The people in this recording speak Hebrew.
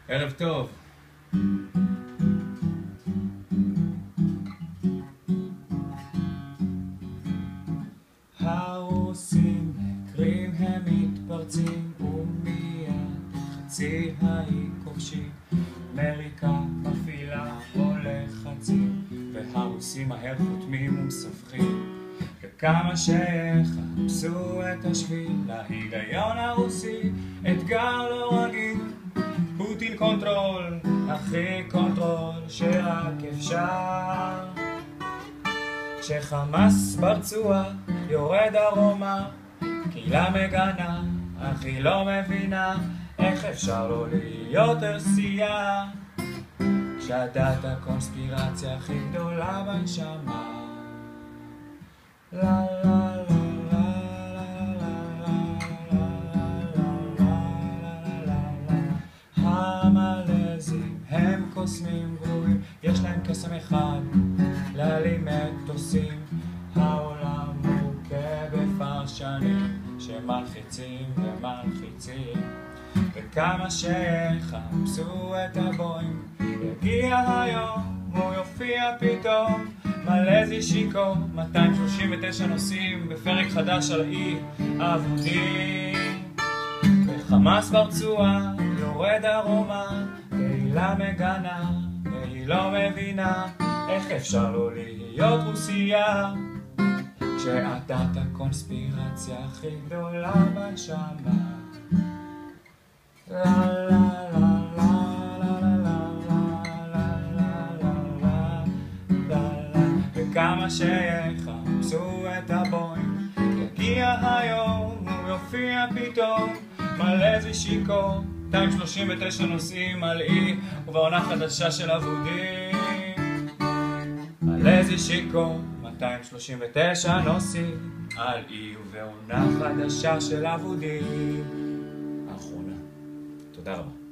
ערב טוב. הרוסים מקרים הם מתפרצים ומיד חצי האי כובשים. אמריקה מפעילה או לחצים והרוסים מהר חותמים ומספחים. וכמה שיחפשו את השביל להיגיון הרוסי, אתגר לא רגיל. פוטין קונטרול, הכי קונטרול שרק אפשר. כשחמאס ברצועה יורד ארומה, קהילה מגנה, אך היא לא מבינה איך אפשר לא להיות עשייה. כשהדת הקונספירציה הכי גדולה בנשמה. לה לה לה המלזים הם קוסמים גרועים, יש להם קסם אחד להעלים מטוסים. העולם מוכה בפרשנים שמלחיצים ומלחיצים. וכמה שיחפשו את הבוים, יגיע היום הוא יופיע פתאום. מלזי שיקו, 239 נוסעים בפרק חדש על אי אבודים. וחמאס ברצועה יורד ארומה, קהילה מגנה והיא לא מבינה איך אפשר לא להיות רוסיה. כשהדת הקונספירציה הכי גדולה בנשמה. לה לה לה כמה שיחפשו את הבוים, יגיע היום הוא יופיע פתאום. מלזי שיקו, 239 נוסעים על אי ובעונה חדשה של אבודים. מלזי שיקו, 239 נוסעים על אי ובעונה חדשה של אבודים. האחרונה. תודה רבה.